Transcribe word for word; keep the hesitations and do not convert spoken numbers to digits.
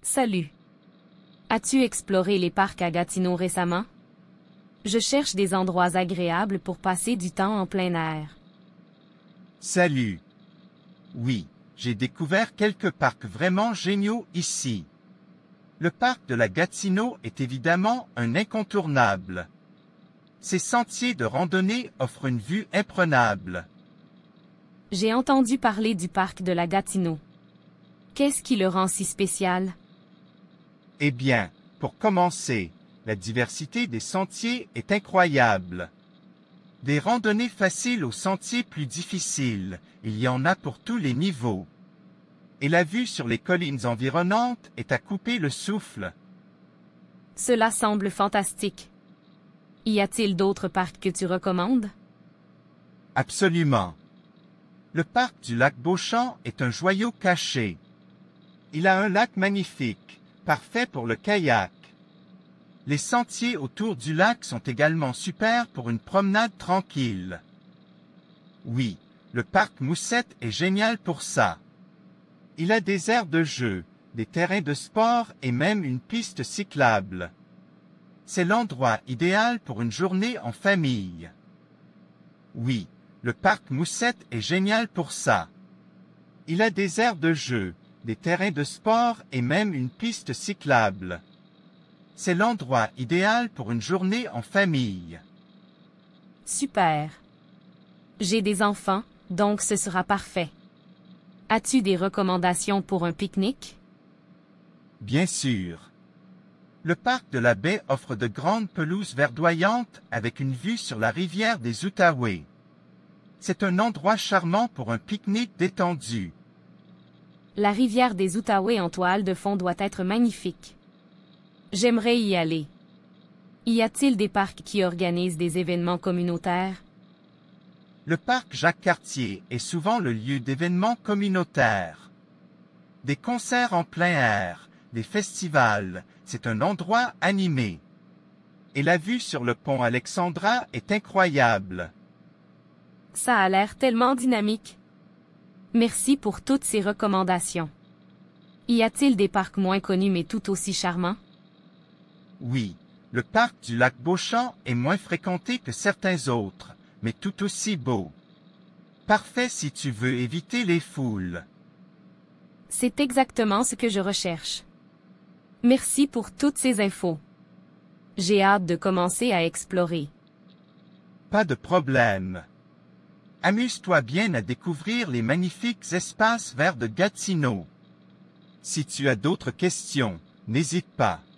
Salut. As-tu exploré les parcs à Gatineau récemment? Je cherche des endroits agréables pour passer du temps en plein air. Salut. Oui, j'ai découvert quelques parcs vraiment géniaux ici. Le parc de la Gatineau est évidemment un incontournable. Ses sentiers de randonnée offrent une vue imprenable. J'ai entendu parler du parc de la Gatineau. Qu'est-ce qui le rend si spécial? Eh bien, pour commencer, la diversité des sentiers est incroyable. Des randonnées faciles aux sentiers plus difficiles, il y en a pour tous les niveaux. Et la vue sur les collines environnantes est à couper le souffle. Cela semble fantastique. Y a-t-il d'autres parcs que tu recommandes? Absolument. Le parc du lac Beauchamp est un joyau caché. Il a un lac magnifique, parfait pour le kayak. Les sentiers autour du lac sont également super pour une promenade tranquille. Oui, le parc Moussette est génial pour ça. Il a des aires de jeu, des terrains de sport et même une piste cyclable. C'est l'endroit idéal pour une journée en famille. Oui, le parc Moussette est génial pour ça. Il a des aires de jeu, des terrains de sport et même une piste cyclable. C'est l'endroit idéal pour une journée en famille. Super. J'ai des enfants, donc ce sera parfait. As-tu des recommandations pour un pique-nique? Bien sûr. Le parc de la Baie offre de grandes pelouses verdoyantes avec une vue sur la rivière des Outaouais. C'est un endroit charmant pour un pique-nique détendu. La rivière des Outaouais en toile de fond doit être magnifique. J'aimerais y aller. Y a-t-il des parcs qui organisent des événements communautaires? Le parc Jacques-Cartier est souvent le lieu d'événements communautaires. Des concerts en plein air, des festivals, c'est un endroit animé. Et la vue sur le pont Alexandra est incroyable. Ça a l'air tellement dynamique. Merci pour toutes ces recommandations. Y a-t-il des parcs moins connus mais tout aussi charmants? Oui, le parc du lac Beauchamp est moins fréquenté que certains autres, mais tout aussi beau. Parfait si tu veux éviter les foules. C'est exactement ce que je recherche. Merci pour toutes ces infos. J'ai hâte de commencer à explorer. Pas de problème. Amuse-toi bien à découvrir les magnifiques espaces verts de Gatineau. Si tu as d'autres questions, n'hésite pas.